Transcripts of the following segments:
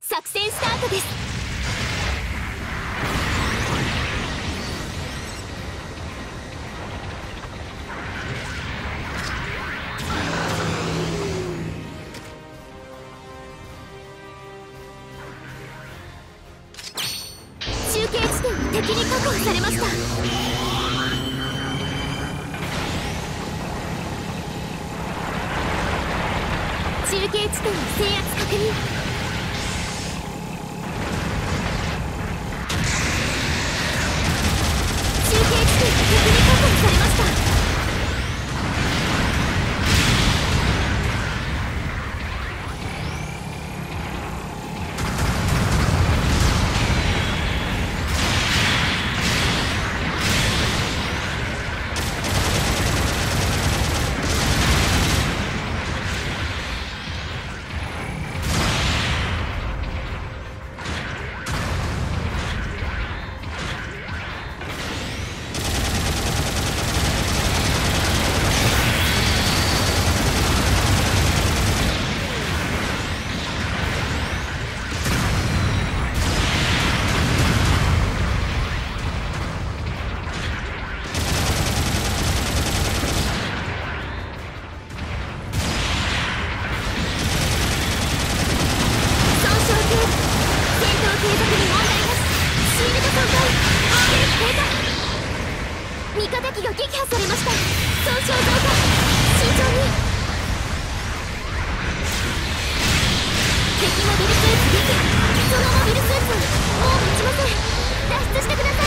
作戦スタートです。中継地点は敵に確保されました。中継地点の制圧確認。中継地点が敵に確保されました。味方機が撃破されました。損傷増加、慎重に。敵モビルスーツ撃破。そのモビルスーツはもう持ちません。脱出してください。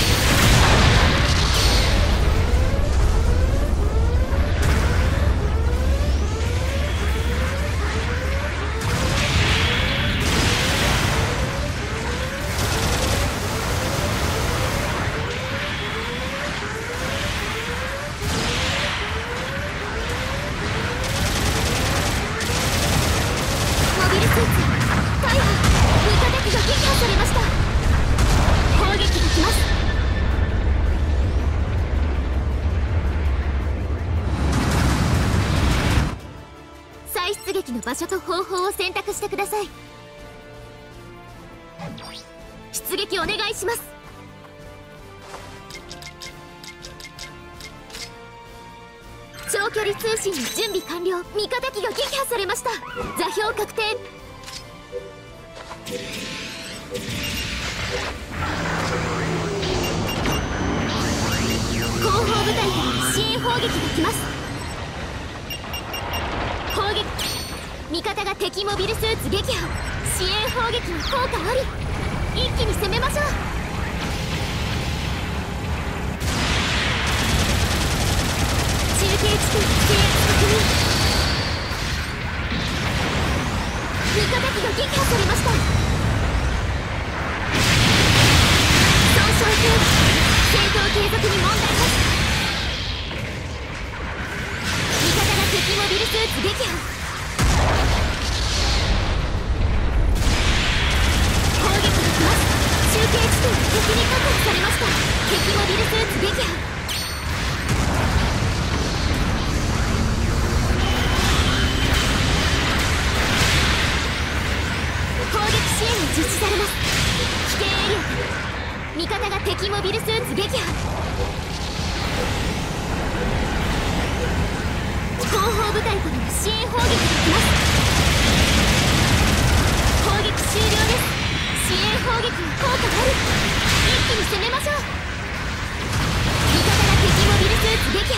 出撃の場所と方法を選択してください。出撃お願いします。長距離通信の準備完了。味方機が撃破されました。座標確定。後方部隊から支援砲撃が来ます。砲撃。味方が敵モビルスーツ撃破。支援砲撃の効果あり。一気に攻めましょう。中継地点制圧確認。味方機が撃破されました。損傷中。戦闘継続に問題なし。味方が敵モビルスーツ撃破。攻撃が来ます。中継地点が敵に確保されました。敵モビルスーツ撃破。攻撃支援が実施されます。危険エリア。味方が敵モビルスーツ撃破。後方部隊からの支援砲撃が来ます。砲撃終了です。支援砲撃の効果がある。一気に攻めましょう。味方が敵モビルスーツ撃破。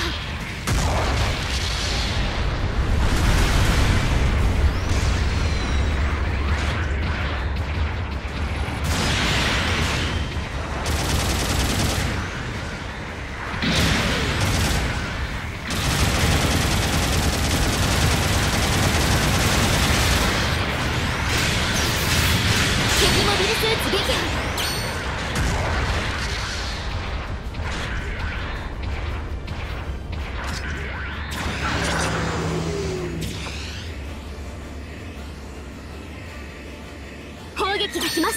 砲撃が来ます。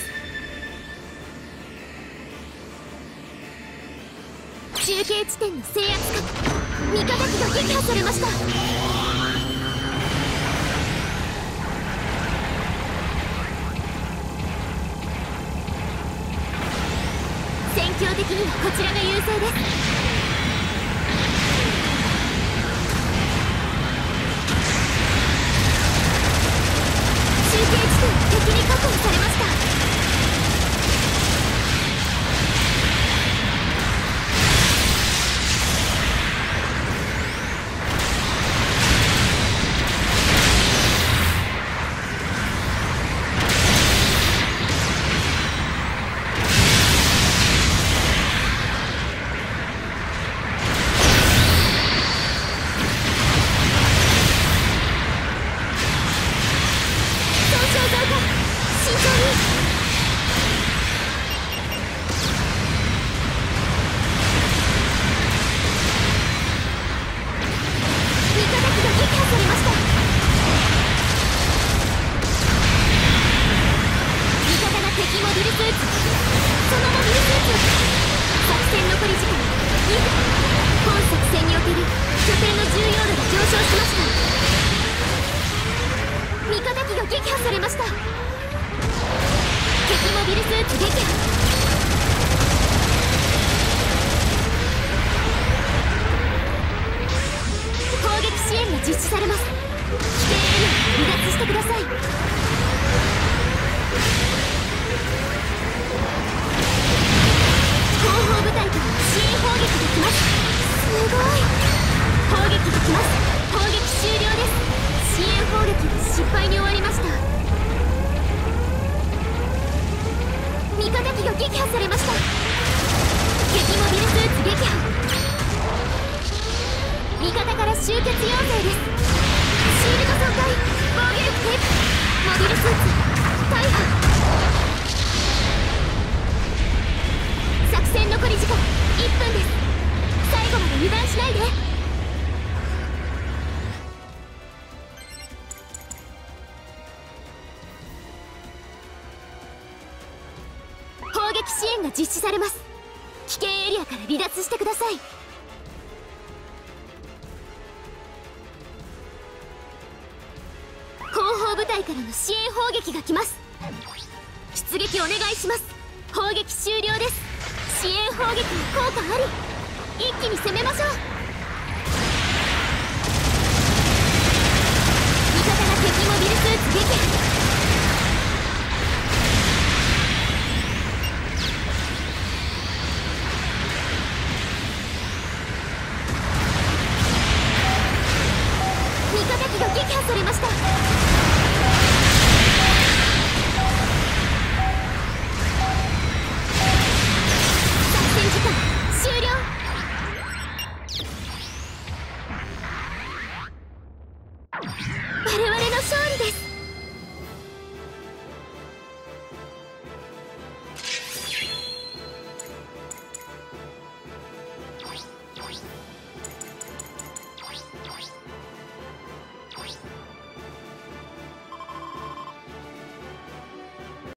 中継地点の制圧確。味方機が撃破されました。 にはこちらが優勢です。中継地点敵に確保されました。実施されます。危険エリア離脱してください。後方部隊から支援砲撃が来ます。すごい。砲撃が来ます。砲撃終了です。支援砲撃は失敗に終わりました。味方機が撃破されました。敵モビルスーツ撃破。味方から集結要請です。シールド損壊、防御力低下、モビルスーツ大破。作戦残り時間1分です。最後まで油断しないで。砲撃支援が実施されます。危険エリアから離脱してください。部隊からの支援砲撃が来ます。出撃お願いします。砲撃終了です。支援砲撃の効果あり。一気に攻めましょう。味方が敵モビルスーツ撃破。味方機が撃破されました。